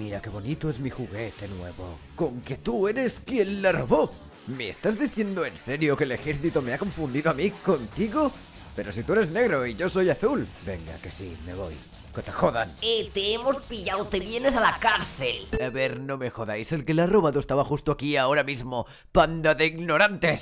Mira qué bonito es mi juguete nuevo. ¿Con que tú eres quien la robó? ¿Me estás diciendo en serio que el ejército me ha confundido a mí contigo? Pero si tú eres negro y yo soy azul. Venga, que sí, me voy. Que te jodan. Te hemos pillado, te vienes a la cárcel. A ver, no me jodáis, el que la ha robado estaba justo aquí ahora mismo. ¡Panda de ignorantes!